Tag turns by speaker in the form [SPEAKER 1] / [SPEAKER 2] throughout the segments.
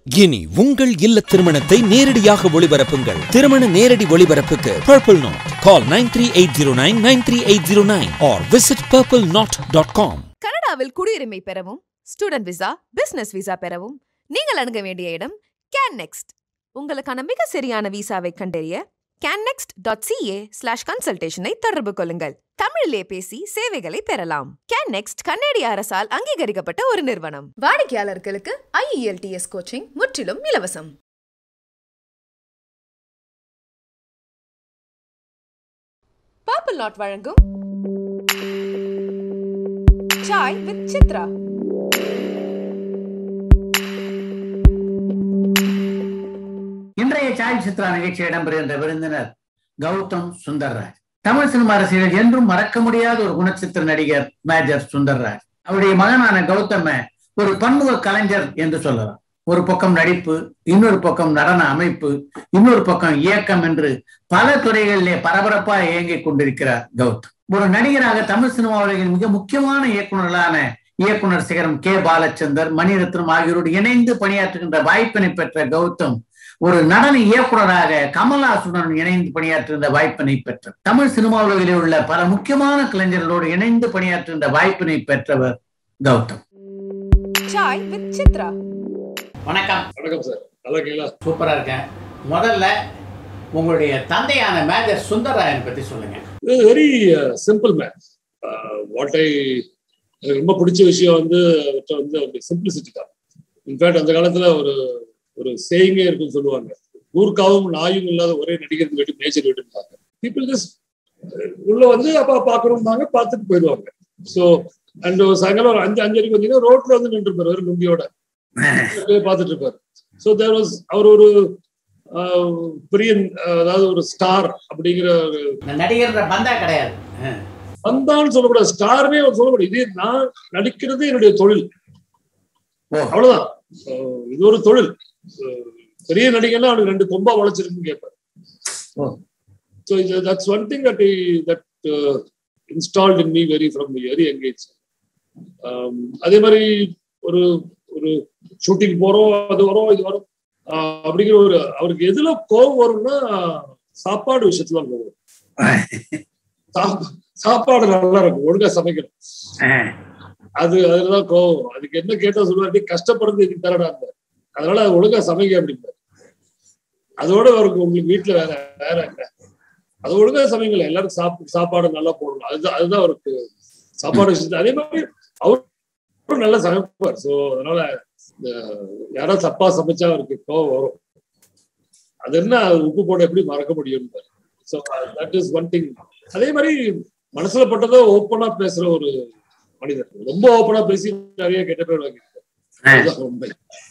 [SPEAKER 1] இனி உங்கள் இல்ல திருமணத்தை நேரடியாக ஒளிபரப்புங்கள். திருமண நேரடி ஒளிபரப்புக்கு Purple Knot. Call 9380993809 or visit purpleknot.com.
[SPEAKER 2] கனடாவில் குடியுரிமை பெறவும், ஸ்டூடெண்ட் விசா, பிசினஸ் விசா பெறவும் நீங்கள் அணுக வேண்டிய இடம் CanNext. உங்களுக்கான மிக சரியான விசாவை கண்டறிய cannext.ca/consultation தொடர்பு கொள்ளுங்கள். தமிழிலே பேசி சேவைகளை பெறலாம். CanNext கனேடிய அரசால் அங்கீகரிக்கப்பட்ட ஒரு நிறுவனம். வாடிக்கையாளர்களுக்கு IELTS கோச்சிங் முற்றிலும் இலவசம். Purple Knot வழங்கும் சாய் வித் சித்ரா.
[SPEAKER 3] இன்றைய சாய் சித்ரா நிகழ்ச்சி இடம்பெறுகின்ற விருந்தினர் கௌதம் சுந்தர்ராஜ். தமிழ் சினிமா அரசியலில் என்றும் மறக்க முடியாத ஒரு குணச்சித்திர நடிகர் மேஜர் சுந்தர்ராஜ். அவருடைய மகனான கௌதம ஒரு பன்முக கலைஞர் என்று சொல்லலாம். ஒரு பக்கம் நடிப்பு, இன்னொரு பக்கம் நடன அமைப்பு, இன்னொரு பக்கம் இயக்கம் என்று பல துறைகளிலே பரபரப்பா இயங்கிக் கொண்டிருக்கிறார் கௌதம். ஒரு நடிகராக தமிழ் சினிமா உலகில் மிக முக்கியமான இயக்குநர்களான இயக்குனர் சிகரம் கே பாலச்சந்தர், மணிரத்னம் ஆகியோரோடு இணைந்து பணியாற்றுகின்ற வாய்ப்பினை பெற்ற கௌதம் ஒரு நடன இயக்குநராக கமல்ஹாசனுடன் இணைந்து பணியாற்றுகின்ற வாய்ப்பினை பெற்றார். தமிழ் சினிமா உலகிலே உள்ள பல முக்கியமான கலைஞர்களோடு இணைந்து பணியாற்றுகின்ற வாய்ப்பினை பெற்றவர் கௌதம்.
[SPEAKER 2] சாய் வித் சித்ரா.
[SPEAKER 4] வணக்கம்.
[SPEAKER 5] வணக்கம் சார். நல்லா இருக்கீங்களா?
[SPEAKER 4] சூப்பரா இருக்கேன். முதல்ல உங்களுடைய தந்தையான மேஜர் சுந்தர்ராஜன் பத்தி சொல்லுங்க.
[SPEAKER 5] Very simple man. வாட் எனக்கு ரொம்ப பிடிச்ச விஷயம் வந்து சிம்பிளிசிட்டி தான். இன்ஃபேக்ட் அந்த காலத்துல ஒரு சேயிங்கே இருக்குன்னு சொல்லுவாங்க, ஊர்க்காவும் நாயும் இல்லாத ஒரே நடிகர் வீட்டு மேஜர் வீடுன்னு. பீப்புள் ஜஸ்ட் உள்ள வந்து அப்பா பாக்குறோம்னாங்க, பார்த்துட்டு போயிடுவாங்க. ஸோ அண்ட் சாயங்காலம் ஒரு 5:30 வந்தீங்கன்னா ரோட்ல வந்து நின்று இருப்பாரு, ஒரு லுங்கியோட பார்த்துட்டு இருப்பாரு. ஸோ தேர் வாஸ் அவர் ஒரு பெரிய, அதாவது ஒரு ஸ்டார் அப்படிங்கிற
[SPEAKER 4] நடிகர் பந்தா கிடையாது,
[SPEAKER 5] பந்தான்னு சொல்லக்கூடாது, ஸ்டார்னே அவர் சொல்லக்கூடாது. இதே நான் நடிக்கிறது என்னுடைய தொழில், அவ்வளவுதான். இது ஒரு தொழில். பெரிய நடிகர்னா அவனுக்கு 2 கொம்பா வளைச்சிருக்குன்னு கேட்பாரு. So that's one thing that installed in me from very young age. அதே மாதிரி ஒரு ஷூட்டிங் போறோம், அது வரும் இது வரும் அப்படிங்கிற அவருக்கு எதுல கோபம் வரும்னா சாப்பாடு விஷயத்துல கோபம். சாப்பாடு நல்லா இருக்கும், ஒழுங்கா சமைக்கணும், அதுலதான் கோவம். அதுக்கு என்ன கேட்டா சொல்லுவாரு, கஷ்டப்படுறது இதுக்கு தரடா, அதனால அது ஒழுங்கா சமைக்க அப்படிம்பாரு. அதோட அவருக்கு உங்களுக்கு வீட்டுல வேற என்ன, அது ஒழுங்கா சமைக்கல, எல்லாரும் சாப்பாடு நல்லா போடணும், அதுதான் அவருக்கு சாப்பாடு விஷயத்துல. அதே மாதிரி அவரும் நல்லா சமைப்பார். ஸோ அதனால யாராவது தப்பா சமைச்சா அவருக்கு கோவம் வரும். அது என்ன, உப்பு போட எப்படி மறக்க முடியும். So that is one thing. அதே மாதிரி மனசுல பட்டதோ ஓப்பனா பேசுற ஒரு மனிதர். ரொம்ப ஓப்பனா பேசி நிறைய கெட்ட பேர் வாங்கியிருக்காரு. உண்மை.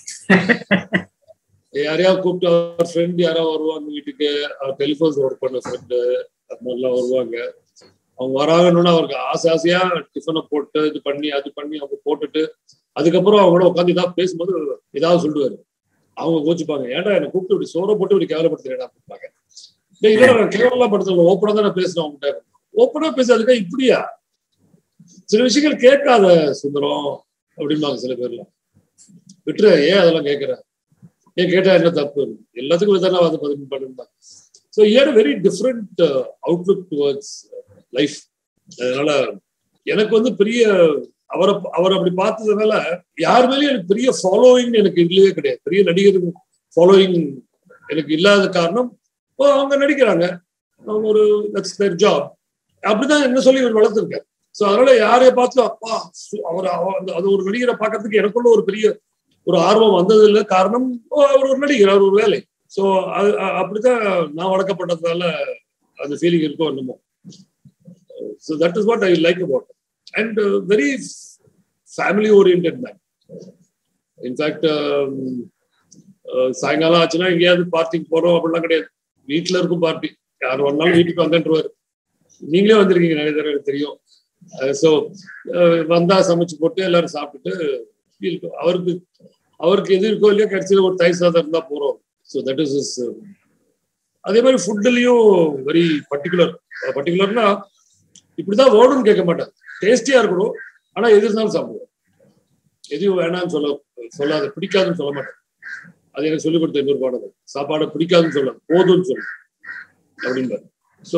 [SPEAKER 5] யாரையாவது கூப்பிட்டு அவர் ஃப்ரெண்ட் யாராவது வருவாங்க வீட்டுக்கு, அவர் டெலிஃபோன்ஸ் ஒர்க் பண்ண ஃப்ரெண்டு அது மாதிரிலாம் வருவாங்க. அவங்க வராங்கன்னு அவருக்கு ஆசையா டிஃபனை போட்டு இது பண்ணி அது பண்ணி அவங்க போட்டுட்டு அதுக்கப்புறம் அவங்களோட உட்காந்து ஏதாவது பேசும்போது ஏதாவது சொல்லுவாரு. அவங்க கோச்சுப்பாங்க, ஏன்டா என்னை கூப்பிட்டு இப்படி சோற போட்டு இப்படி கேவலப்படுத்துறேன் அப்படிப்பாங்க. இல்லை நான் கேவலமா படுத்தல, ஓப்பனா தான் நான் பேசுறேன் அவங்ககிட்ட. ஓப்பனா பேசாதுக்கா இப்படியா சில விஷயங்கள் கேட்காத சுந்தரம் அப்படின்பாங்க சில பேர்லாம். விட்டுற, ஏன் அதெல்லாம் கேட்கற, ஏன் கேட்டா என்ன தப்பு, எல்லாத்துக்கும் விதனா பதில் பண்ணுங்க. So he had a very different outlook towards life. அதனால எனக்கு வந்து பெரிய அவர் அப்படி பார்த்ததுனால யார் மேலேயும் எனக்கு பெரிய ஃபாலோயிங் எனக்கு இல்லவே கிடையாது. பெரிய நடிகர் ஃபாலோயிங் எனக்கு இல்லாத காரணம், அவங்க நடிக்கிறாங்க, அவங்க ஒரு தட்ஸ் தேர் ஜாப், அப்படிதான் என்ன சொல்லி இவர் வளர்த்துருக்காரு. ஸோ அதனால யாரைய பார்த்து அப்பா அது ஒரு நடிகரை பார்க்கறதுக்கு எனக்குள்ள ஒரு பெரிய ஒரு ஆர்வம் வந்தது இல்லை. காரணம் அவர் ஒரு நடிகர், அவர் ஒரு வேலை. ஸோ அது அப்படித்தான் நான் வளர்க்கப்பட்டதுனால அந்த ஃபீலிங் இருக்கும் என்னமோ. So that is what I like about and very family oriented man. In fact சாயங்காலம் ஆச்சுன்னா எங்கேயாவது பார்ட்டிக்கு போறோம் அப்படிலாம் கிடையாது, வீட்டுல இருக்கும் பார்ட்டி. யார் வந்தாலும் வீட்டுக்கு வந்துருவாரு. நீங்களே வந்திருக்கீங்க நிறைய தடவை, எனக்கு தெரியும். ஸோ வந்தா சமைச்சு போட்டு எல்லாரும் சாப்பிட்டுட்டு இருக்கும். அவருக்கு எது இருக்கோ இல்லையோ கடைசியில் ஒரு தயிர் சாதம் இருந்தா போறோம். So that is is. அதே மாதிரி ஃபுட்டுலயும் வெரி பர்டிகுலர்னா இப்படிதான் வேணும்னு கேட்க மாட்டாங்க, டேஸ்டியா இருக்கணும், ஆனா எது இருந்தாலும் சாப்பிடுவோம். எதையும் வேணாம்னு சொல்லாது, பிடிக்காதுன்னு சொல்ல மாட்டேன். அது எனக்கு சொல்லிக் கொடுத்த இன்னொரு பாடம். சாப்பாடை பிடிக்காதுன்னு சொல்ல, போதும்னு சொல்ல அப்படின்பாரு. So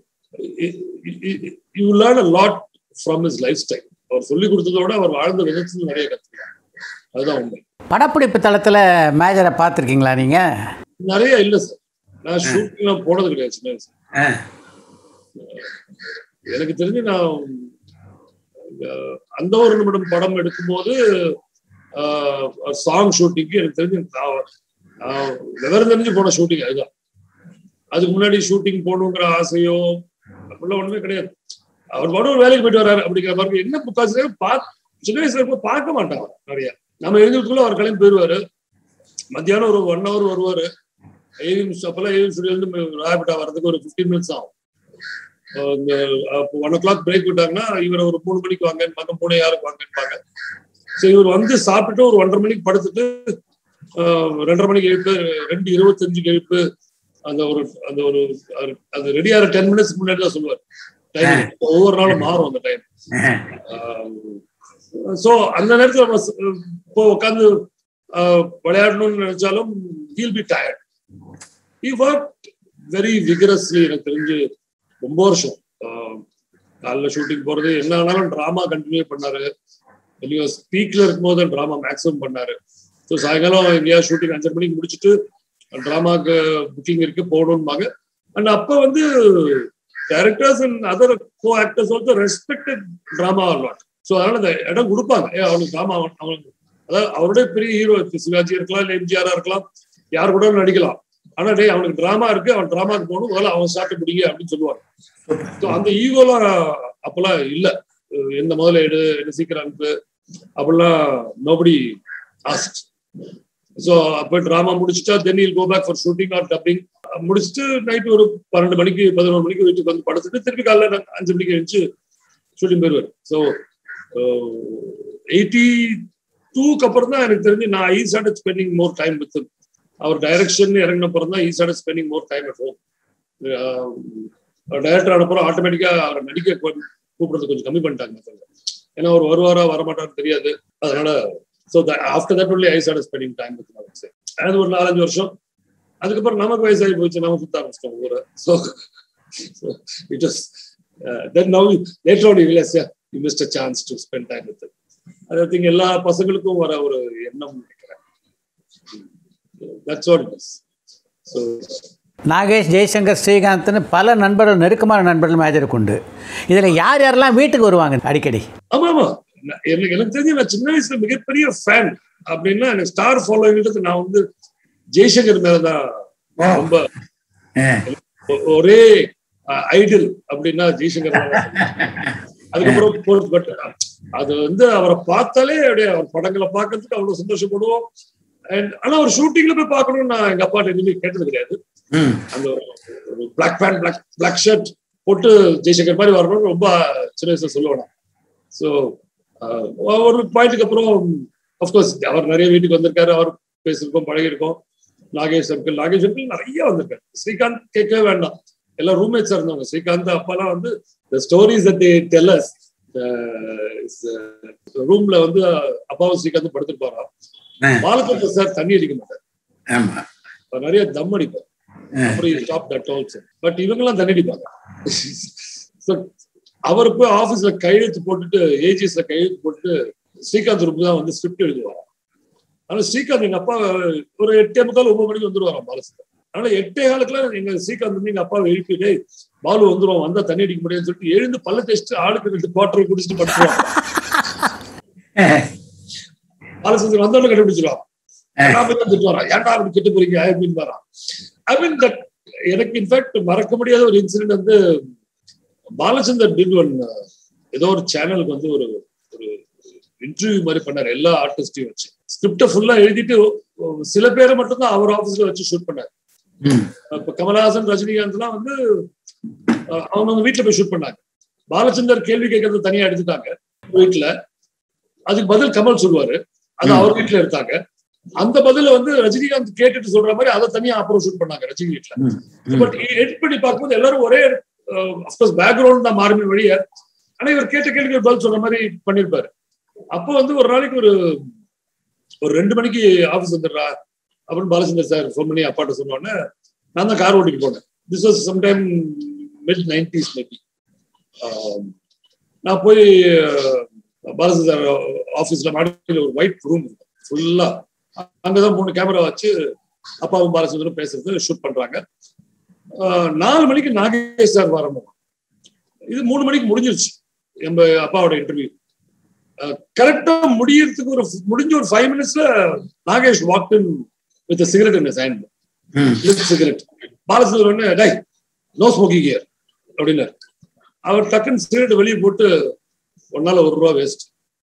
[SPEAKER 5] you learn a lot from his lifestyle. அவர் சொல்லிக் கொடுத்ததோட அவர் வாழ்ந்த விதத்துல நிறைய கற்றுக்கலாம். அதுதான் உண்மை.
[SPEAKER 4] படப்பிடிப்பு தளத்துல மேஜரை பார்த்துருக்கீங்களா நீங்க?
[SPEAKER 5] நிறைய இல்லை சார், நான் ஷூட்டிங்லாம் போனது கிடையாது சின்ன வயசு. எனக்கு தெரிஞ்சு நான் அந்த ஒரு நிமிடம் படம் எடுக்கும்போது சாங் ஷூட்டிங்க்கு எனக்கு தெரிஞ்சு விவரம் தெரிஞ்சு போன ஷூட்டிங் அதுதான். அதுக்கு முன்னாடி ஷூட்டிங் போகணுங்கிற ஆசையோ அப்படிலாம் ஒண்ணுமே கிடையாது. அவர் பாட்டு ஒரு வேலைக்கு போயிட்டு வர்றாரு அப்படிங்கிற மாதிரி. என்ன முக்காசு சின்ன வயசுல இருக்க பார்க்க மாட்டாங்க நிறைய. நம்ம எழுதுறதுக்குள்ள அவர் கிளம்பி போயிடுவாரு. மத்தியானம் ஒரு 1 hour வருவாரு. அப்பெல்லாம் ஏவிஎம் ஸ்டுடியோல ராபிட்டா வர்றதுக்கு ஒரு 15 minutes ஆகும். 1 o'clock பிரேக் விட்டாங்கன்னா இவரை ஒரு 3 மணிக்கு வாங்கன்னு 3 யாருக்கு வாங்கன்பாங்க. சரி, இவர் வந்து சாப்பிட்டுட்டு ஒரு 1:30 மணிக்கு படுத்துட்டு 2:30 மணிக்கு எழுப்பு, 2:25 எழுப்பு, அந்த ரெடியார 10 minutes முன்னாடி தான் சொல்லுவார். டைம் ஒவ்வொரு நாளும் மாறும் அந்த டைம். சோ அந்த நேரத்துல நம்ம இப்போ உட்காந்து விளையாடணும்னு நினைச்சாலும் he'll be tired. He worked very vigorously. எனக்கு தெரிஞ்சு ரொம்ப வருஷம் காலைல ஷூட்டிங் போறது என்ன ஆனாலும் டிராமா கண்டினியூ பண்ணாரு. ஸ்பீக்ல இருக்கும்போது டிராமா மேக்ஸிமம் பண்ணாரு. ஸோ சாயங்காலம் எங்கேயா ஷூட்டிங் 5:30 மணிக்கு முடிச்சுட்டு டிராமாக்கு புக்கிங் இருக்கு போகணும்பாங்க. அண்ட் அப்ப வந்து directors and other co actors also respected drama lot. So அதனால அந்த இடம் கொடுப்பாங்க. அவனுக்கு டிராமா, அவனுக்கு அதாவது அவருடைய பெரிய ஹீரோ சிவாஜி இருக்கலாம், இல்லை எம்ஜிஆரா இருக்கலாம், யார் கூட நடிக்கலாம். ஆனா டே அவனுக்கு டிராமா இருக்கு, அவன் டிராமாக்கு போகணும், முதல்ல அவன் சாப்பிட்டு பிடிங்க அப்படின்னு சொல்லுவாங்க. ஸோ அந்த ஈகோலாம் அப்பெல்லாம் இல்லை. என்ன முதல்ல எடு, என்ன சீக்கிரம் அனுப்பு அப்படிலாம் நோபடி ஆஸ்க்ட். ஸோ அப்போ டிராமா முடிச்சுட்டா then he'll go back for shooting or dubbing. முடிச்சுட்டு நைட்டு ஒரு 12 மணிக்கு 11 மணிக்கு வீட்டுக்கு வந்து படுத்துட்டு திருப்பி காலைல 5 மணிக்கு எழுந்து ஷூட்டிங் போயிடுவார். ஸோ 82க்கு அப்புறம் தான் எனக்கு தெரிஞ்சு நான் I started spending more time with அவர். டைரக்ஷன் இறங்கின அப்புறம் தான் I started spending more time at home. Director ஆனப்புறம் ஆட்டோமேட்டிக்கா அவரை நடிக்க கூப்பிடுறது கொஞ்சம் கம்மி பண்ணிட்டாங்க. ஏன்னா அவர் வருவாரா வரமாட்டான்னு தெரியாது. அதனால so after that only I started spending time with him. அது ஒரு 4-5 வருஷம். அதுக்கப்புறம் நமக்கு வயசாகி போச்சு, நம்ம சுத்த ஆரம்பிச்சிட்டோம் ஊரை. So it was then now later on you realise you missed a chance to spend time with him. I think எல்லா பசங்களுக்கும் வர ஒரு எண்ணம் நினைக்கிறேன். That's what it is. So
[SPEAKER 4] Nagesh, Jaishankar, ஸ்ரீகாந்த்னு பல நண்பர்கள், நெருக்கமான நண்பர்கள் மேஜருக்கு உண்டு. இதுல யார் யாரெல்லாம் வீட்டுக்கு வருவாங்க அடிக்கடி?
[SPEAKER 5] ஆமா ஆமா, எனக்கு தெரிஞ்சு நான் சின்ன வயசுல மிகப்பெரிய ஃபேன் அப்படின்னா எனக்கு ஸ்டார் ஃபாலோவிங்கிறது நான் வந்து ஜெய்சங்கர் மேலதான் ரொம்ப ஒரே ஐடியல் அப்படின்னா ஜெய்சங்கர். அதுக்கப்புறம் பட் அது வந்து அவரை பார்த்தாலே அப்படியே அவர் படங்களை பார்க்கறதுக்கு அவ்வளவு சந்தோஷப்படுவோம். ஆனா ஒரு ஷூட்டிங்ல போய் பார்க்கணும்னு நான் எங்க அப்பாட்ட எதுவுமே கேட்டது கிடையாது. அந்த ஒரு பிளாக் பேண்ட் பிளாக் ஷர்ட் போட்டு ஜெய்சங்கர் மாதிரி வரணும்னு ரொம்ப சின்ன வயசுல சொல்லுவேன். ஸோ ஒரு பாயிண்ட்டுக்கு அப்புறம் அப்கோர்ஸ் அவர் நிறைய வீட்டுக்கு வந்திருக்காரு, அவர் பேசியிருக்கோம், பழகிருக்கோம். நாகேஷ் அங்கிள் நிறைய வந்திருக்காரு. ஸ்ரீகாந்த் கேட்கவே வேண்டாம், எல்லாம் ரூம்மேட்ஸா இருந்தவங்க. ஸ்ரீகாந்த் அப்பெல்லாம் வந்து the stories that they tell us, ரூம்ல வந்து அப்பாவும் ஸ்ரீகாந்த் படுத்துருப்பாரா. பாலச்சந்திர சார் தண்ணி அடிக்க மாட்டார், நிறைய தம் அடிப்பார். பட் இவங்க எல்லாம் தண்ணி அடிப்பாங்க. அவர் போய் ஆபீஸ்ல கையெழுத்து போட்டுட்டு ஏஜிஎஸ்ல கையெழுத்து போட்டுட்டு ஸ்ரீகாந்த் ரூம் தான் வந்து ஸ்கிரிப்ட் எழுதுவாராம். ஆனா ஸ்ரீகாந்த் எங்க அப்பா ஒரு 8:45-9 மணிக்கு வந்துருவாராம் பாலச்சந்திரன். அதனால 8:15 எங்க ஸ்ரீகாந்த் வந்து எங்க அப்பாவை எழுப்பிட்டு பாலு வந்துருவோம், வந்தா தண்ணி அடிக்க முடியாதுன்னு சொல்லிட்டு எழுந்து பல்ல தேய்ச்சிட்டு ஆளுக்கு 2 குவார்டர் குடிச்சிட்டு படுத்துருவாங்க. பாலச்சந்திரன் வந்தோட கண்டுபிடிச்சிருவான், ஏன்டா அப்படி கெட்டு போறீங்க அப்படின்னு வரான். ஐ மீன் தட் எனக்கு இன்ஃபேக்ட் மறக்க முடியாத ஒரு இன்சிடென்ட் வந்து பாலச்சந்தர் டிட் ஒன், ஏதோ ஒரு சேனலுக்கு வந்து ஒரு இன்டர்வியூ மாதிரி பண்ணாரு எல்லா ஆர்டிஸ்டையும் வச்சு. ஸ்கிரிப்டை ஃபுல்லா எழுதிட்டு சில பேரை மட்டும்தான் அவர் ஆபீஸ்ல வச்சு ஷூட் பண்ணாரு. இப்ப கமல்ஹாசன், ரஜினிகாந்த் எல்லாம் வந்து அவங்க வீட்டுல போய் ஷூட் பண்ணாங்க. பாலச்சந்தர் கேள்வி கேட்கறது தனியா எடுத்துட்டாங்க வீட்டுல, அதுக்கு பதில் கமல் சொல்லுவாரு, அது அவர் வீட்டுல எடுத்தாங்க. அந்த பதில வந்து ரஜினிகாந்த் கேட்டுட்டு சொல்ற மாதிரி அதை தனியா அப்புறம் ஷூட் பண்ணாங்க ரஜினி வீட்டுல. பட் எடிட் பண்ணி பார்க்கும்போது எல்லாரும் ஒரே அப்கோர்ஸ் பேக்ரவுண்ட் தான் மாறுமே வழிய, ஆனா இவர் கேட்ட கேள்விக்கு பதில் சொல்ற மாதிரி பண்ணிருப்பாரு. அப்போ வந்து ஒரு நாளைக்கு ஒரு 2 மணிக்கு ஆபீஸ் வந்துடுறா, அப்படின்னு பாலச்சந்தர் சார் ஃபோன் பண்ணி அப்பாட்ட சொன்னோடனே நான் தான் கார் ஓட்டிட்டு போனேன். This was sometime mid-90s maybe. நான் போய் பாலச்சந்தர் சார் ஆஃபீஸ்ல மாடியில் ஒரு ஒயிட் ரூம் ஃபுல்லா, அங்கதான் 3 கேமரா வச்சு அப்பாவும் பாலச்சந்தரும் பேசுறது ஷூட் பண்றாங்க. 4 மணிக்கு நாகேஷ் சார் வரணும். இது 3 மணிக்கு முடிஞ்சிருச்சு நம்ம அப்பாவோட இன்டர்வியூ. கரெக்டா முடியறதுக்கு முடிஞ்ச ஒரு 5 minutesல Nagesh walked in with cigarette in his hand, cigarette. Balachander ஒன்னு டை நோ ஸ்மோக்கிங் ஹியர் அப்படின்னாரு. அவர் டக்குன்னு சிகரெட் வெளியே போட்டு ஒன்னால ₹1 வேஸ்ட்.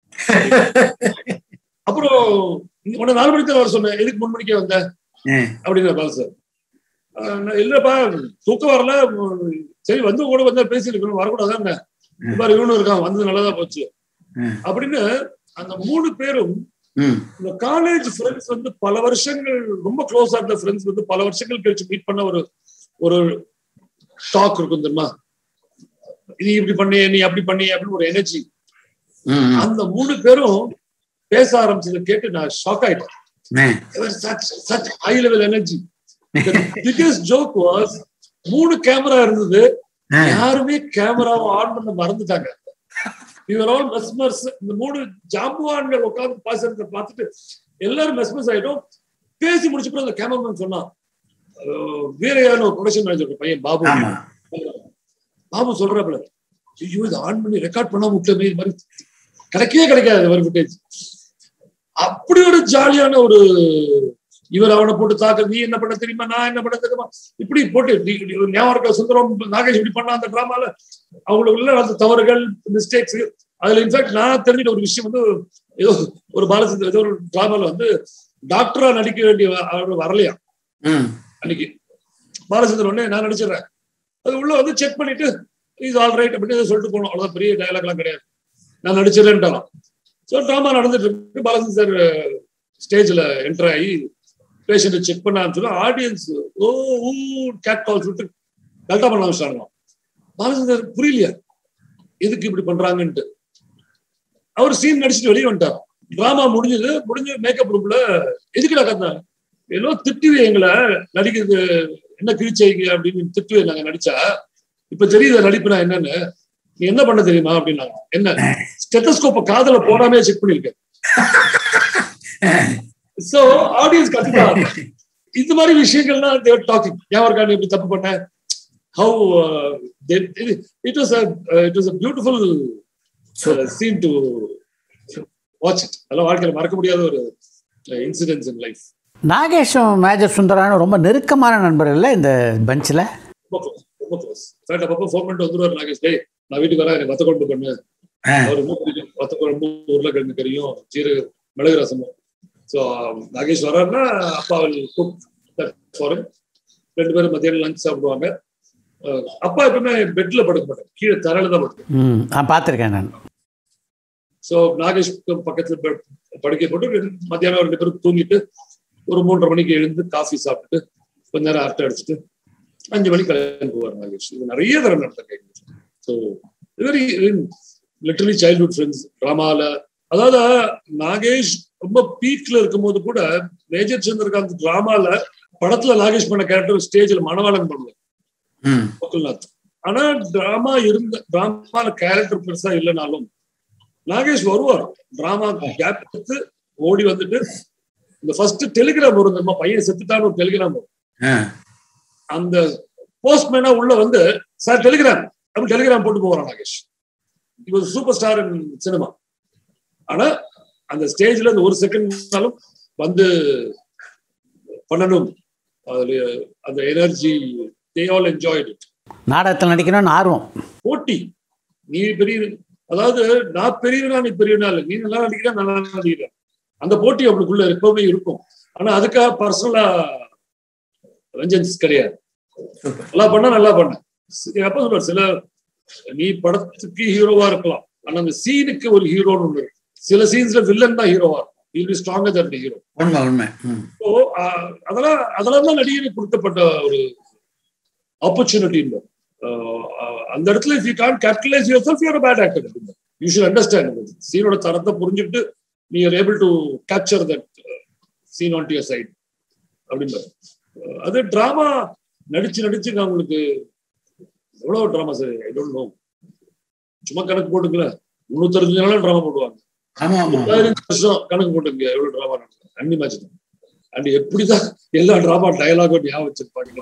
[SPEAKER 5] அப்புறம் உன்ன 4 மணிக்கு தான் வர சொன்னேன், எதுக்கு 3 மணிக்கே வந்த அப்படின்னா பாலச்சந்தர். இல்லப்பா தூக்கம் வரல, சரி வந்து கூட வந்தா பேசிருக்கணும், வரக்கூடாதான் பாரு இவனு இருக்கான், வந்தது நல்லதா போச்சு அப்படின்னு. அந்த 3 பேரும் இந்த காலேஜ் ஃப்ரெண்ட்ஸ் வந்து பல வருஷங்கள் ரொம்ப க்ளோஸா இருந்த ஃப்ரெண்ட்ஸ் வந்து பல வருஷங்கள் கழிச்சு மீட் பண்ண ஒரு டாக் இருக்கும் தெரியுமா, நீ இப்படி பண்ணி நீ அப்படி பண்ணி அப்படின்னு ஒரு எனர்ஜி. அந்த 3 பேரும் பேச ஆரம்பிச்சதை கேட்டு நான் ஷாக் ஆயிட்டேன். such high level energy. The biggest joke was 3 camera இருந்தது, யாருமே கேமராவை ஆன் பண்ண மறந்துட்டாங்க. We were all mesmers. இந்த 3 ஜாம்புவான்கள் உட்கார்ந்து பாசத்தை பார்த்துட்டு எல்லாரும் மெஸ்மஸ் ஆயிட்டோம். பேசி முடிச்சப்போ அந்த கேமராமேன் சொன்னான், வேற யாரும் ஒரு ப்ரொடக்ஷன் மேனேஜர் பையன் பாபு சொல்றாப்புல, ஐயோ இதை ஆன் பண்ணி ரெக்கார்ட் பண்ணாம விட்டமே, இது மாதிரி கிடைக்காது ஒரு ஃபுட்டேஜ். அப்படி ஒரு ஜாலியான ஒரு இவர் அவனை போட்டு தாக்குறது, நீ என்ன பண்ண தெரியுமா, நான் என்ன பண்ண தெரியுமா, இப்படி போட்டு ஞாபகம் சுந்தரம் நாகேஷ் இப்படி பண்ண அந்த டிராமால அவங்களுக்குள்ள அந்த தவறுகள் மிஸ்டேக்ஸ். அதுல இன்ஃபேக்ட் நான் தெரிஞ்சிட்ட ஒரு விஷயம் வந்து, ஏதோ ஒரு பாலச்சந்தர் ஏதோ ஒரு டிராமால வந்து டாக்டரா நடிக்க வேண்டிய வரலையா அன்னைக்கு. பாலச்சந்தர் உடனே நான் நடிச்சிடறேன், அது உள்ள வந்து செக் பண்ணிட்டு இஸ் ஆல் ரைட் அப்படின்னு சொல்லிட்டு போனோம். அவ்வளவுதான், பெரிய டயலாக் எல்லாம் கிடையாது, நான் நடிச்சிடறேன்ட்டாலும். ஸோ டிராமா நடந்துட்டு இருக்கு. பாலச்சந்தர் சார் ஸ்டேஜ்ல என்டர் ஆகி பேஷண்ட்டை செக் பண்ணான்னு சொல்லி ஆடியன்ஸ் கேட் கால் சொல்லிட்டு கரெக்டா பண்ண ஆரம்பிச்சாங்க. பாலச்சந்தர் புரியலையா எதுக்கு இப்படி பண்றாங்கன்ட்டு. அவர் சீன் நடிச்சுட்டு வெளியே வந்துட்டார். டிராமா முடிஞ்சு மேக்கப் ரூம்ல எதுக்குடா கத்தாங்க, ஏதோ திட்டுவே எங்களை நடிக்கிறது என்ன கிழிச்சைங்க அப்படின்னு திட்டுவே நாங்க நடிச்சா, இப்ப தெரியுது நடிப்புனா என்னன்னு, நீ என்ன பண்ண தெரியுமா அப்படின்னாங்க. என்ன ஸ்டெத்தஸ்கோப்ப காதல போடாமே செக் பண்ணிருக்கேன். சோ ஆடியன்ஸ் கத்துட்டாங்க. இந்த மாதிரி விஷயங்கள்லாம் தேவர் டாக்கிங், யாருக்கா நீ இப்படி தப்பு பண்ண, how it was a beautiful scene to watch it. அதெல்லாம் வாழ்க்கையில மறக்க முடியாத ஒரு இன்சிடென்ட்ஸ் இன் லைஃப்.
[SPEAKER 4] நாகேஷும் மேஜர் சுந்தரானும் ரொம்ப நெருக்கமான நண்பர்கள் இந்த பஞ்சில்.
[SPEAKER 5] ரொம்ப க்ளோஸ். அப்பப்போ ஃபோன் பண்ணிட்டு வந்துருவார் நாகேஷ், டேய் நான் வீட்டுக்கு வரேன், எனக்கு வத்த குழம்பு பண்ணு. அவர் வத்த குழம்பு, உருளைக்கிழங்கு கறியும் சீரக மிளகு ரசமும். ஸோ நாகேஷ் வர்றாருன்னா அப்பா ஃபாரின் 2 பேரும் மத்தியானம் லஞ்ச் சாப்பிடுவாங்க. அப்பா எப்பவுமே பெட்ல படுக்க மாட்டாங்க, கீழே தரையில தான் படுக்க
[SPEAKER 4] பார்த்துருக்கேன் நான்.
[SPEAKER 5] ஸோ நாகேஷ் பக்கத்துல படுக்கை போட்டு மத்தியானம் 2 பேரும் தூங்கிட்டு ஒரு 3:30 மணிக்கு எழுந்து காஃபி சாப்பிட்டுட்டு கொஞ்ச நேரம் அரட்டை அடிச்சுட்டு 5 மணிக்கு கிளம்பி போவார் நாகேஷ். இது நிறைய தரம் நடந்திருக்கேன். So very literally childhood friends டிராமால. அதாவது நாகேஷ் ரொம்ப பீக்ல இருக்கும் போது கூட மேஜர் சந்திரகாந்த் டிராமால படத்துல நாகேஷ் பண்ண கேரக்டர் ஸ்டேஜ்ல மணவாளன் பண்ணுவார் கோகுல்நாத். ஆனா டிராமால கேரக்டர் பெருசா இல்லைனாலும் நாகேஷ் வருவார். டிராமா கேப் எடுத்து ஓடி வந்துட்டு இந்த ஃபர்ஸ்ட் டெலிகிராம் வரும் தெரியுமா, பையன் செத்துட்டான்னு ஒரு டெலிகிராம் வரும். அந்த போஸ்ட்மேனா உள்ள வந்து சார் டெலிகிராம் அப்படி டெலிகிராம் போட்டு போவான் நாகேஷ். இவர் சூப்பர் ஸ்டார் இன் சினிமா. ஆனா அந்த ஸ்டேஜ்ல இந்த 1 செகண்ட்னாலும் வந்து பண்ணணும், அதுல அந்த energy they all enjoyed it.
[SPEAKER 4] நாடகத்தில் நடிக்கணும்னு ஆர்வம்,
[SPEAKER 5] போட்டி. நீ பெரிய, அதாவது நான் பெரியவனா நீ பெரியவனா இல்லை, நீ நல்லா நடிக்கிற நல்லா நடிக்கிறேன், அந்த போட்டி அவங்களுக்குள்ள எப்பவுமே இருக்கும். ஆனா அதுக்காக பர்சனலா வெஞ்சன்ஸ் கிடையாது. நல்லா பண்ண அப்ப சொல்ற சில நீ படத்துக்கு ஹீரோவா இருக்கலாம், ஆனா அந்த சீனுக்கு ஒரு ஹீரோன்னு ஒண்ணு இருக்கு. சில சீன்ஸ்ல வில்லன் தான் ஹீரோவா இருக்கும். He'll be stronger than the hero. So அதெல்லாம் தான் நடிகருக்கு கொடுக்கப்பட்ட ஒரு ஆப்பர்ச்சுனிட்டி. அந்த இடத்துல if you can't capitalize yourself, you're a bad actor. You should understand சீனோட தரத்தை புரிஞ்சுட்டு நீ are able to capture that scene onto your side. அப்படின்னு. அது டிராமா நடிச்சு நான் உங்களுக்கு எவ்வளவு drama sir I don't know. சும்மா கணக்கு போட்டுக்கல 365 நாளும் டிராமா போடுவாங்க. 15 வருஷம் கணக்கு போட்டுங்க எவ்வளவு டிராமா நடக்கும். அன்னி மேட்ச் தான். அண்ட் எப்படிதான் எல்லா டிராமா டயலாகும் ஞாபகம் வச்சிருப்பாங்க.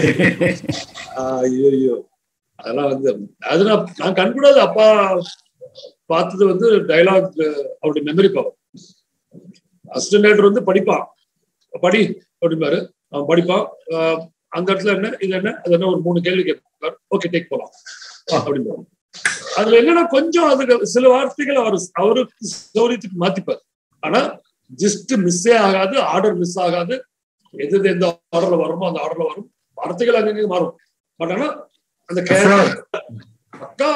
[SPEAKER 5] ஐயோ அதெல்லாம் வந்து அது நான் கண்கூடாது அப்பா பார்த்தது வந்து டயலாக் அவருடைய மெமரி பவர். அசிஸ்டன்ட் டைரக்டர் வந்து படிப்பான், படி அப்படிம்பாரு, அவன் படிப்பான். அந்த இடத்துல என்ன இது என்ன அது என்ன ஒரு 3 கேள்வி கேட்பார், ஓகே டேக் போலாம் அப்படிம்பாரு. அதுல என்னன்னா கொஞ்சம் அதுக்கு சில வார்த்தைகள் அவருக்கு சௌரியத்துக்கு மாத்திப்பார். ஆனா ஜஸ்ட் மிஸ்ஸே ஆகாது, ஆர்டர் மிஸ் ஆகாது. எது எந்த ஆர்டர்ல வருமோ அந்த ஆர்டர்ல வரும். வார்த்தைகள் அங்கங்க மாறும். பட் ஆனா அந்த அக்கா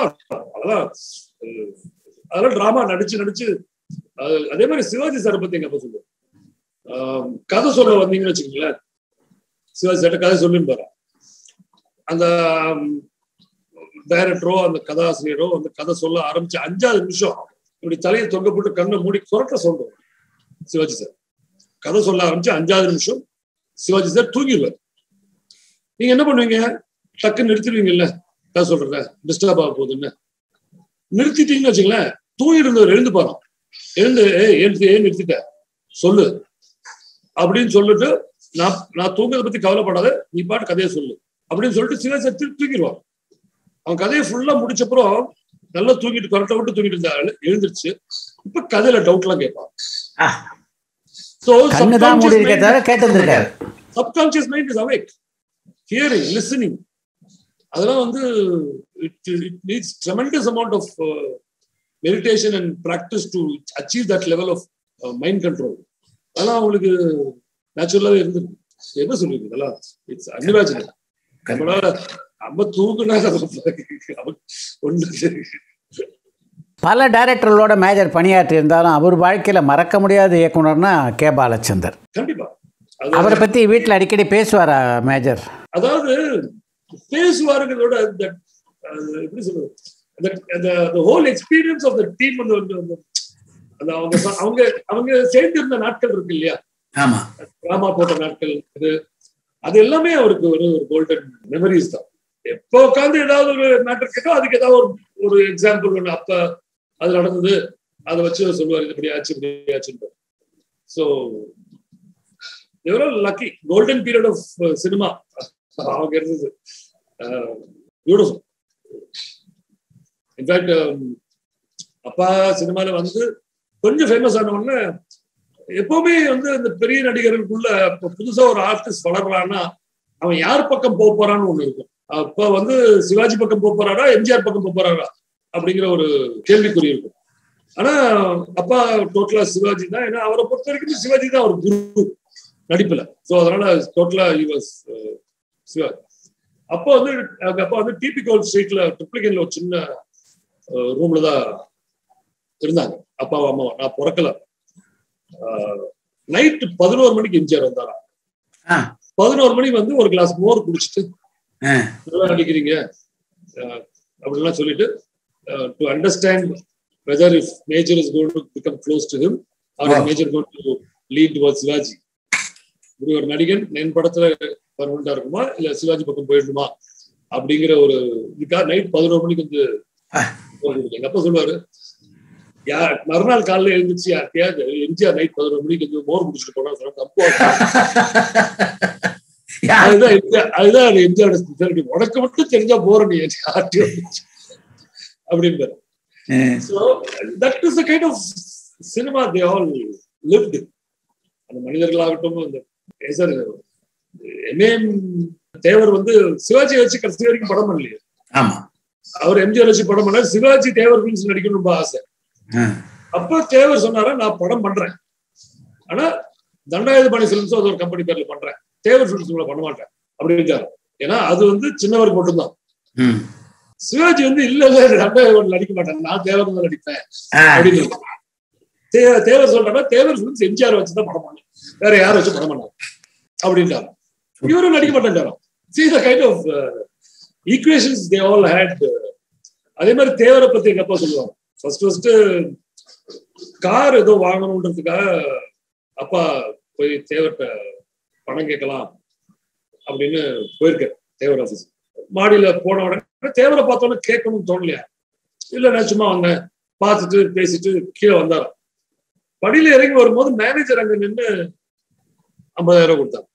[SPEAKER 5] அதெல்லாம் டிராமா நடிச்சு அதே மாதிரி சிவாஜி சாரை பத்தி எங்க அப்ப சொல்லுவோம். கதை சொல்ல வந்தீங்கன்னு வச்சுக்கோங்களேன், சிவாஜி சார்ட்ட கதை சொல்லின்னு போறேன். அந்த டைரக்டரோ அந்த கதாசிரியரோ அந்த கதை சொல்ல ஆரம்பிச்சு 5வது நிமிஷம் இப்படி தலையை தொங்க போட்டு கண்ணை மூடி கொரட்ட சொல்றோம். சிவாஜி சார் கதை சொல்ல ஆரம்பிச்சு 5வது நிமிஷம் சிவாஜி சார் தூங்கிடுவார். நீங்க என்ன பண்ணுவீங்க, டக்குன்னு நிறுத்திடுவீங்கல்ல, கதை சொல்றத டிஸ்டர்ப் ஆக போகுதுன்னு நிறுத்திட்டீங்கன்னு வச்சுங்களேன். தூங்கிட்டு இருந்தவர் எழுந்து போறோம், எழுந்து ஏன் நிறுத்திட்ட சொல்லு அப்படின்னு சொல்லிட்டு நான் தூங்குறதை பத்தி கவலைப்படாத, நீ பாட்டு கதையை சொல்லு அப்படின்னு சொல்லிட்டு சிவாஜி சார் தூக்கிடுவான். அவன் கதையை ஃபுல்லா முடிச்சப்புறம் நல்லா தூங்கிட்டு கரெக்டா விட்டு தூங்கிட்டு இருந்தா எழுந்திருச்சு. இப்ப கதையில டவுட் எல்லாம் கேட்பான். Subconscious mind is awake, hearing, listening. அதெல்லாம் வந்து it needs tremendous amount of meditation and practice to achieve that level of mind control. அதெல்லாம் அவங்களுக்கு நேச்சுரலாவே இருந்திருக்கு. என்ன சொல்றீங்க, இதெல்லாம் இட்ஸ் அன்இமேஜினபிள். நம்மளால நம்ம தூக்குனா ஒன்று.
[SPEAKER 4] பல டைரக்டர்களோட மேஜர் பணியாற்றி இருந்தாலும் அவர் வாழ்க்கையில் மறக்க முடியாத இயக்குனர்னா கே. பாலச்சந்தர்.
[SPEAKER 5] கண்டிப்பா
[SPEAKER 4] அவரை பத்தி வீட்டில் அடிக்கடி பேசுவாரா மேஜர்?
[SPEAKER 5] அதாவது பேசுவாருங்கிறதோட எப்படி சொல்றது, the whole experience of the team அவங்க சேர்ந்து இருந்த நாட்கள் இருக்கு இல்லையா, டிராமா போட்ட நாட்கள், அது எல்லாமே அவருக்கு ஒரு கோல்டன் மெமரிஸ் தான். எப்போ உட்காந்து ஏதாவது ஒரு மேட்டர் கேட்டோ அதுக்கு ஏதாவது ஒரு எக்ஸாம்பிள் ஒண்ணு அப்ப அது நடந்தது அதை வச்சு சொல்லுவார், இது இப்படி ஆச்சுன்னு. ஸோ எவ்வளவு lucky, golden period of cinema அவங்க இருந்தது. பியூட்டிஃபுல். இன்ஃபேக்ட் அப்பா சினிமால வந்து கொஞ்சம் ஃபேமஸ் ஆன உடனே எப்பவுமே வந்து இந்த பெரிய நடிகர்களுக்குள்ள புதுசா ஒரு ஆர்டிஸ்ட் வளர்றான்னா அவன் யார் பக்கம் போறான்னு ஒண்ணு இருக்கும். அப்ப வந்து சிவாஜி பக்கம் போறாரா எம்ஜிஆர் பக்கம் போறாரா அப்படிங்கிற ஒரு கேள்விக்குறி இருக்கும். ஆனா அப்பா டோட்டலா சிவாஜி தான். ஏன்னா அவரை பொறுத்த வரைக்கும் சிவாஜி தான் ஒரு குரு நடிப்புல. ஸோ அதனால டோட்டலா சிவாஜி. அப்போ வந்து அவங்க அப்பா வந்து டிபி கோல் ஸ்ட்ரீட்ல ட்ரிப்ளிகன்ல ஒரு சின்ன ரூம்ல தான் இருந்தாங்க அப்பாவும் அம்மாவும். நான் பிறக்கல. நைட்டு 11 மணிக்கு எம்ஜிஆர் வந்தாரா. 11 மணிக்கு வந்து ஒரு கிளாஸ் மோர் குடிச்சிட்டு நல்லா நடிக்கிறீங்க அப்படின்லாம் சொல்லிட்டு to understand whether if Major is going to become close to him or Major going to lead towards Sivaji. இப்படி ஒரு நடிகன் என் படத்துல பர்மனண்டா இருக்குமா இல்ல சிவாஜி பக்கம் போயிடணுமா அப்படிங்கிற ஒரு இதுக்காக நைட் 11 மணிக்கு வந்து எங்க அப்பா சொல்லுவாரு, மறுநாள் காலையில எழுந்துச்சு யார்த்தையாவது எம்ஜிஆர் நைட் 11 மணிக்கு வந்து மோர் குடிச்சிட்டு போனா அதுதான் எம்ஜிஆர் ஸ்பெஷாலிட்டி. உனக்கு மட்டும் தெரிஞ்சா போற நீ அப்படின்னு. So that is the kind of cinema they all lived. அந்த மனிதர்களாகட்டும் அந்த தேவர் வந்து சிவாஜி வச்சு கடைசி வரைக்கும் படம் பண்ணலையே. அவர் எம்ஜிஆர் வச்சு படம் பண்ணாரு. சிவாஜி தேவர் ஃபிலிம்ஸ் நடிக்கணும் ரொம்ப ஆசை. அப்ப தேவர் சொன்னாரா நான் படம் பண்றேன், ஆனா தண்டாயுதபாணி பிலிம்ஸ் அது ஒரு கம்பெனி பேர்ல பண்றேன், தேவர் பிலிம்ஸ் பண்ண மாட்டேன் அப்படின்றாரு. ஏன்னா அது வந்து சின்னவருக்கு மட்டும்தான். சிவாஜி வந்து இல்ல தண்டாயுதபாணி நடிக்க மாட்டேன், நான் தேவர் தான் நடிப்பேன் அப்படின்னு. தேவர் சொல்றாங்க தேவர் பிலிம்ஸ் எம்ஜிஆர் வச்சுதான் படம் பண்ணேன், வேற யாரும் வச்சு படம் பண்ணாங்க அப்படின்றாரு. இவரும் நடிக்க மாட்டேன்றாரு. See the kind of equations they all had. அதே மாதிரி தேவரை பத்தி எங்க அப்பா சொல்லுவாங்க. ஃபர்ஸ்ட் கார் ஏதோ வாங்கணுன்றதுக்காக அப்பா போய் தேவர்கிட்ட பணம் கேட்கலாம் அப்படின்னு போயிருக்கேன் தேவர் ஆஃபீஸ். மாடியில போன உடனே தேவரை பார்த்தோன்னே கேட்கணும்னு தோணலையா? இல்ல நான் சும்மா வந்தேன், பார்த்துட்டு பேசிட்டு கீழே வந்தாரு. படியில இறங்கி வரும்போது மேனேஜர் அங்க நின்று 50,000 கொடுத்தாங்க.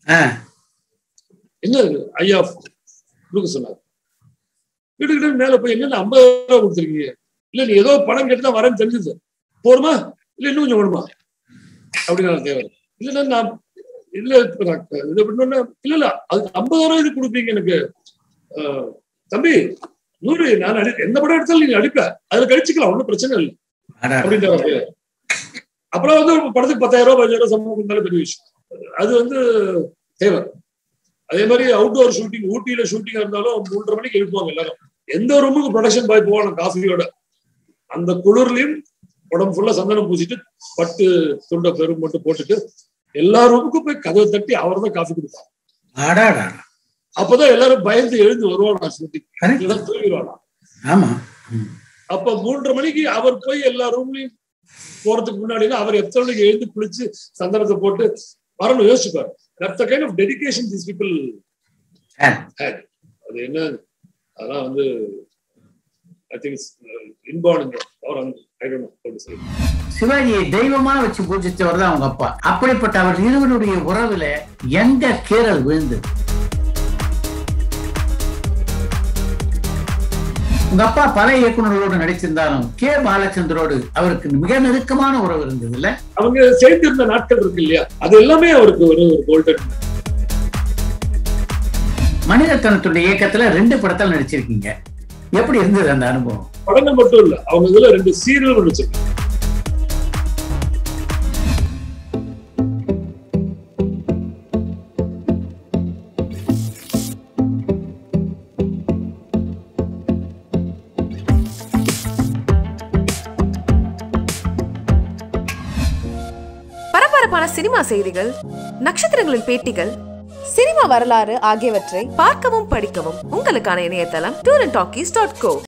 [SPEAKER 5] என்ன ஐயா கொடுக்க சொன்னார். வீட்டுக்கிட்ட மேல போய் என்ன 50,000 கொடுத்துருக்கீங்க? இல்ல நீ ஏதோ பணம் கேட்டுதான் வரேன்னு தெரிஞ்சது, போருமா இல்ல இன்னும் கொஞ்சம் வேணுமா அப்படின்னு தேவை. இல்ல நான் இல்ல இது பண்ண இல்ல இல்ல அதுக்கு 50,000 இது கொடுப்பீங்க எனக்கு தம்பி 100 நான் எந்த படம் எடுத்தாலும் நீங்க அடிப்ப அதுல கழிச்சுக்கலாம், ஒன்னும் பிரச்சனை இல்லை அப்படின்னு. அப்புறம் வந்து படத்துக்கு 10,000 15,000 சம்பளம் கொடுத்தாலும் பெரிய விஷயம். அது தேவை. அதே மாதிரி அவுட்டோர் ஷூட்டிங், ஊட்டியில ஷூட்டிங்கா இருந்தாலும் 3:30 மணிக்கு எழுப்புவாங்க எல்லாரும். எந்த ரூமுக்கு ப்ரொடக்ஷன் பாய் போவாங்க காஃபியோட, அந்த குளிர்லயும் உடம்பு ஃபுல்லா சந்தனம் பூசிட்டு பட்டு துண்டை பெரும் மட்டும் போட்டுட்டு எல்லா ரூமுக்கும் போய் கதவை தட்டி அவர் தான் காஃபி கொடுப்பாங்க. அப்பதான் எல்லாரும் பயந்து எழுந்து வருவாங்க ஷூட்டிங், தூங்கிடுவாங்க. அப்ப 3:30 மணிக்கு அவர் போய் எல்லா ரூம்லயும் போறதுக்கு முன்னாடி அவர் எத்தனை மணிக்கு எழுந்து குளிச்சு சந்தனத்தை போட்டு வரணும் யோசிச்சுப்பாரு. That's the kind of dedication these people had. அது என்ன அதெல்லாம் I think it's inborn in them, or I don't know how to say.
[SPEAKER 3] சிவாஜியை தெய்வமா வச்சு பூஜிச்சவர் தான் அவங்க அப்பா. அப்படிப்பட்ட அவர் இருவருடைய உறவுல எங்க கேரல் விழுந்து? உங்க அப்பா பல இயக்குநர்களோடு நடிச்சிருந்தாலும் கே பாலச்சந்தரோடு அவருக்கு மிக நெருக்கமான உறவு இருந்தது இல்ல?
[SPEAKER 5] அவங்க சேர்ந்திருந்த நாட்கள் இருக்கு இல்லையா, அது எல்லாமே அவருக்கு ஒரு கோல்டன்.
[SPEAKER 3] மணிரத்னத்துடைய இயக்கத்துல 2 படத்தில் நடிச்சிருக்கீங்க. எப்படி இருந்தது அந்த அனுபவம்?
[SPEAKER 5] படங்கள் மட்டும் இல்ல, அவங்க இதுல 2 சீரியல் நடிச்சிருக்காங்க.
[SPEAKER 2] பரபரப்பான சினிமா செய்திகள், நட்சத்திரங்களின் பேட்டிகள், சினிமா வரலாறு ஆகியவற்றை பார்க்கவும் படிக்கவும் உங்களுக்கான இணையதளம் tourantalkies.co.